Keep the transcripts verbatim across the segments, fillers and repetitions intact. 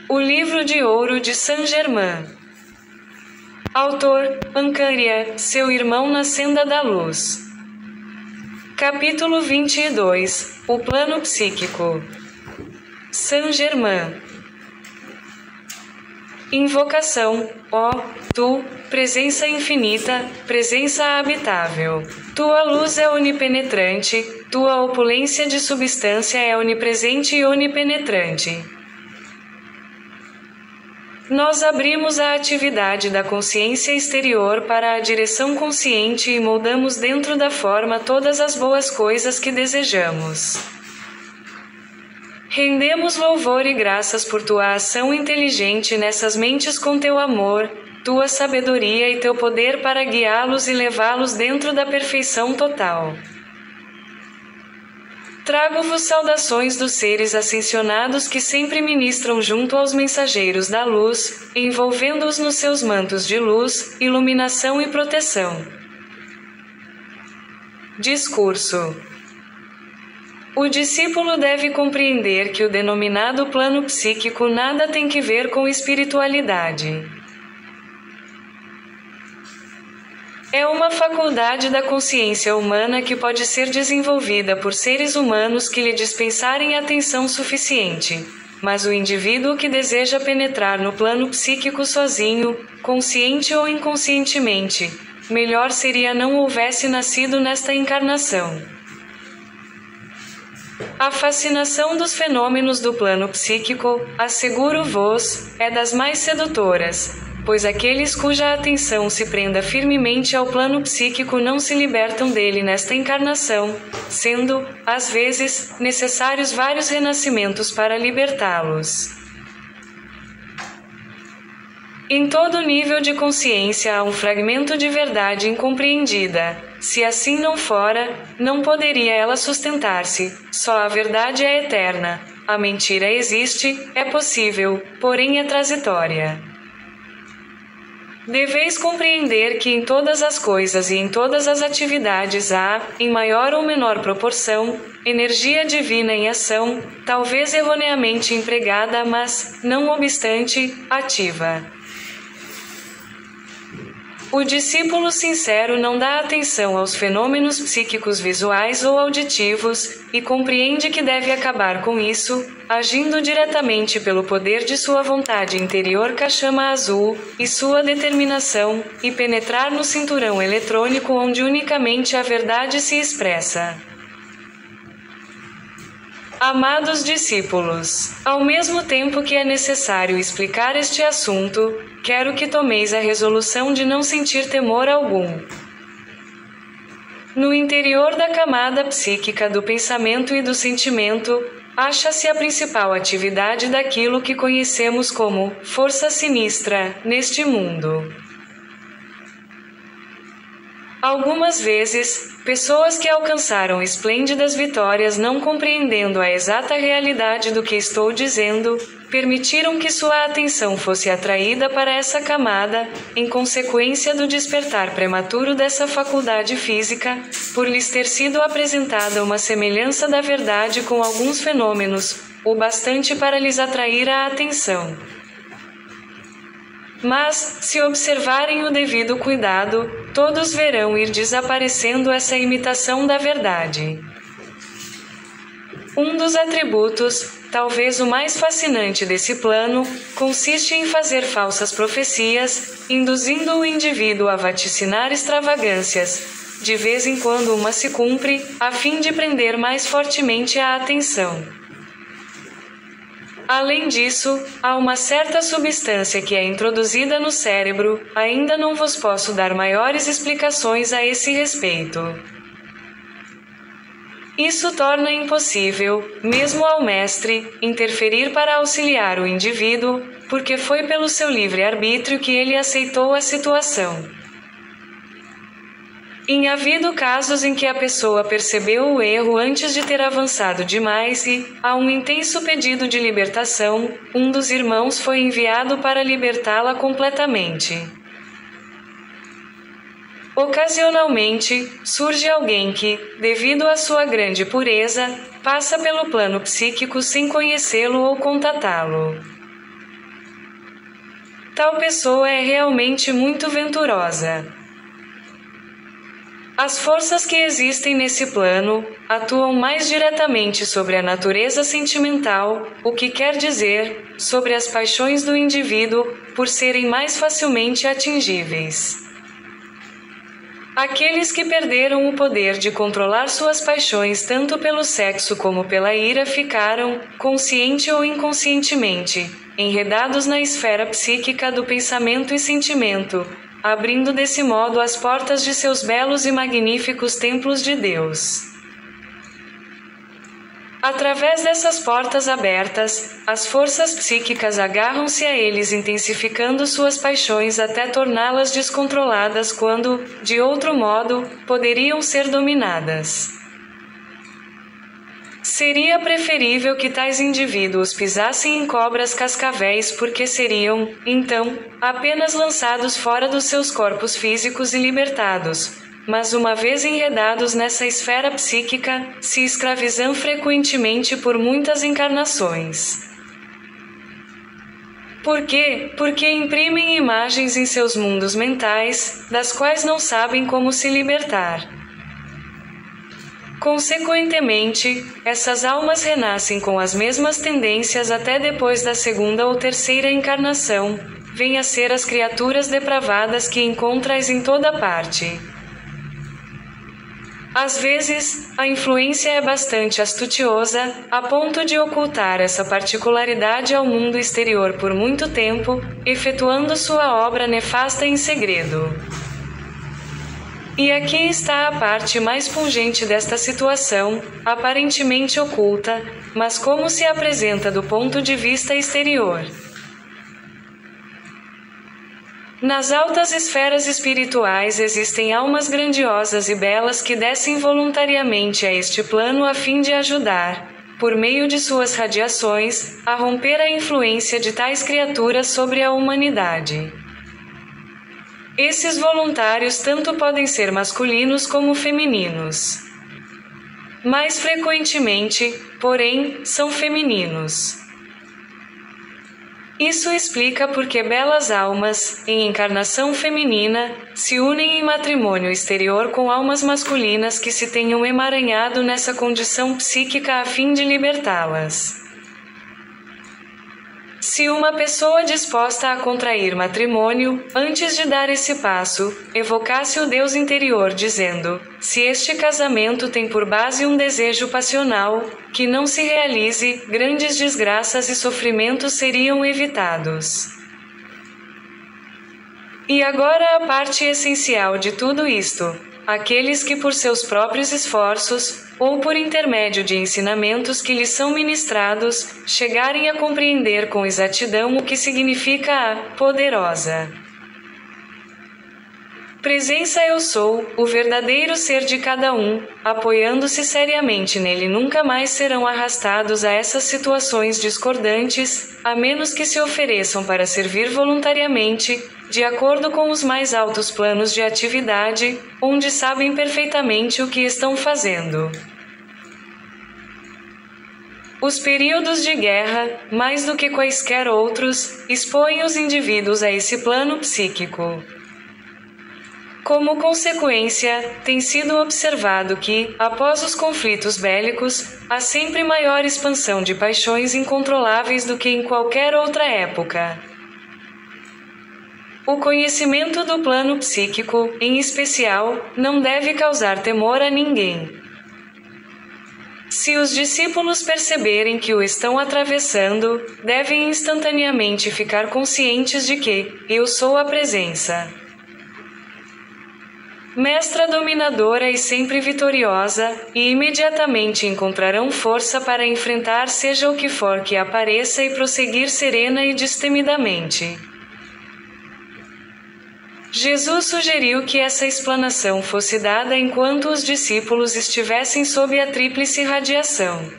O Livro de Ouro de Saint-Germain. Autor: Ancaria, seu irmão na senda da luz. Capítulo vinte e dois. O plano psíquico. Saint-Germain. Invocação: ó, tu, presença infinita, presença habitável. Tua luz é onipenetrante, tua opulência de substância é onipresente e onipenetrante. Nós abrimos a atividade da consciência exterior para a direção consciente e moldamos dentro da forma todas as boas coisas que desejamos. Rendemos louvor e graças por tua ação inteligente nessas mentes com teu amor, tua sabedoria e teu poder para guiá-los e levá-los dentro da perfeição total. Trago-vos saudações dos seres ascensionados que sempre ministram junto aos mensageiros da luz, envolvendo-os nos seus mantos de luz, iluminação e proteção. Discurso. O discípulo deve compreender que o denominado plano psíquico nada tem que ver com espiritualidade. É uma faculdade da consciência humana que pode ser desenvolvida por seres humanos que lhe dispensarem atenção suficiente. Mas o indivíduo que deseja penetrar no plano psíquico sozinho, consciente ou inconscientemente, melhor seria não houvesse nascido nesta encarnação. A fascinação dos fenômenos do plano psíquico, asseguro-vos, é das mais sedutoras, pois aqueles cuja atenção se prenda firmemente ao plano psíquico não se libertam dele nesta encarnação, sendo, às vezes, necessários vários renascimentos para libertá-los. Em todo nível de consciência há um fragmento de verdade incompreendida. Se assim não fora, não poderia ela sustentar-se. Só a verdade é eterna. A mentira existe, é possível, porém é transitória. Deveis compreender que em todas as coisas e em todas as atividades há, em maior ou menor proporção, energia divina em ação, talvez erroneamente empregada, mas, não obstante, ativa. O discípulo sincero não dá atenção aos fenômenos psíquicos visuais ou auditivos, e compreende que deve acabar com isso, agindo diretamente pelo poder de sua vontade interior chama azul, e sua determinação, e penetrar no cinturão eletrônico onde unicamente a verdade se expressa. Amados discípulos, ao mesmo tempo que é necessário explicar este assunto, quero que tomeis a resolução de não sentir temor algum. No interior da camada psíquica do pensamento e do sentimento, acha-se a principal atividade daquilo que conhecemos como força sinistra neste mundo. Algumas vezes, pessoas que alcançaram esplêndidas vitórias não compreendendo a exata realidade do que estou dizendo, permitiram que sua atenção fosse atraída para essa camada, em consequência do despertar prematuro dessa faculdade física, por lhes ter sido apresentada uma semelhança da verdade com alguns fenômenos, o bastante para lhes atrair a atenção. Mas, se observarem o devido cuidado, todos verão ir desaparecendo essa imitação da verdade. Um dos atributos, talvez o mais fascinante desse plano, consiste em fazer falsas profecias, induzindo o indivíduo a vaticinar extravagâncias. De vez em quando uma se cumpre, a fim de prender mais fortemente a atenção. Além disso, há uma certa substância que é introduzida no cérebro, ainda não vos posso dar maiores explicações a esse respeito. Isso torna impossível, mesmo ao mestre, interferir para auxiliar o indivíduo, porque foi pelo seu livre-arbítrio que ele aceitou a situação. Em havido casos em que a pessoa percebeu o erro antes de ter avançado demais e, a um intenso pedido de libertação, um dos irmãos foi enviado para libertá-la completamente. Ocasionalmente, surge alguém que, devido à sua grande pureza, passa pelo plano psíquico sem conhecê-lo ou contatá-lo. tal pessoa é realmente muito venturosa. As forças que existem nesse plano atuam mais diretamente sobre a natureza sentimental, o que quer dizer, sobre as paixões do indivíduo, por serem mais facilmente atingíveis. Aqueles que perderam o poder de controlar suas paixões tanto pelo sexo como pela ira ficaram, consciente ou inconscientemente, enredados na esfera psíquica do pensamento e sentimento, abrindo desse modo as portas de seus belos e magníficos templos de Deus. Através dessas portas abertas, as forças psíquicas agarram-se a eles, intensificando suas paixões até torná-las descontroladas quando, de outro modo, poderiam ser dominadas. Seria preferível que tais indivíduos pisassem em cobras cascavéis, porque seriam, então, apenas lançados fora dos seus corpos físicos e libertados, mas uma vez enredados nessa esfera psíquica, se escravizam frequentemente por muitas encarnações. Por quê? Porque imprimem imagens em seus mundos mentais, das quais não sabem como se libertar. Consequentemente, essas almas renascem com as mesmas tendências até depois da segunda ou terceira encarnação, vêm a ser as criaturas depravadas que encontrais em toda parte. Às vezes, a influência é bastante astuciosa, a ponto de ocultar essa particularidade ao mundo exterior por muito tempo, efetuando sua obra nefasta em segredo. E aqui está a parte mais pungente desta situação, aparentemente oculta, mas como se apresenta do ponto de vista exterior. Nas altas esferas espirituais existem almas grandiosas e belas que descem voluntariamente a este plano a fim de ajudar, por meio de suas radiações, a romper a influência de tais criaturas sobre a humanidade. Esses voluntários tanto podem ser masculinos como femininos. Mais frequentemente, porém, são femininos. Isso explica por que belas almas, em encarnação feminina, se unem em matrimônio exterior com almas masculinas que se tenham emaranhado nessa condição psíquica a fim de libertá-las. Se uma pessoa disposta a contrair matrimônio, antes de dar esse passo, evocasse o Deus interior dizendo: se este casamento tem por base um desejo passional, que não se realize, grandes desgraças e sofrimentos seriam evitados. E agora a parte essencial de tudo isto: aqueles que por seus próprios esforços, ou por intermédio de ensinamentos que lhes são ministrados, chegarem a compreender com exatidão o que significa a poderosa presença eu sou, o verdadeiro ser de cada um, apoiando-se seriamente nele, nunca mais serão arrastados a essas situações discordantes, a menos que se ofereçam para servir voluntariamente, de acordo com os mais altos planos de atividade, onde sabem perfeitamente o que estão fazendo. Os períodos de guerra, mais do que quaisquer outros, expõem os indivíduos a esse plano psíquico. Como consequência, tem sido observado que, após os conflitos bélicos, há sempre maior expansão de paixões incontroláveis do que em qualquer outra época. O conhecimento do plano psíquico, em especial, não deve causar temor a ninguém. Se os discípulos perceberem que o estão atravessando, devem instantaneamente ficar conscientes de que eu sou a presença mestra dominadora e sempre vitoriosa, e imediatamente encontrarão força para enfrentar seja o que for que apareça e prosseguir serena e destemidamente. Jesus sugeriu que essa explanação fosse dada enquanto os discípulos estivessem sob a tríplice radiação.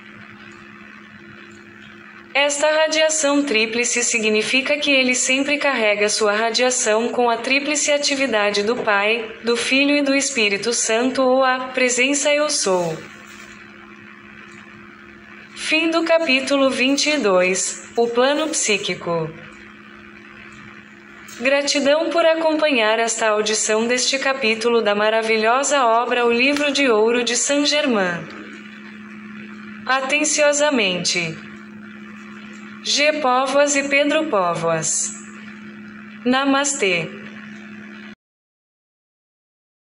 Esta radiação tríplice significa que ele sempre carrega sua radiação com a tríplice atividade do Pai, do Filho e do Espírito Santo, ou a presença eu sou. Fim do capítulo vinte e dois. O plano psíquico. Gratidão por acompanhar esta audição deste capítulo da maravilhosa obra O Livro de Ouro de Saint-Germain. Atenciosamente, G. Póvoas e Pedro Póvoas. Namastê.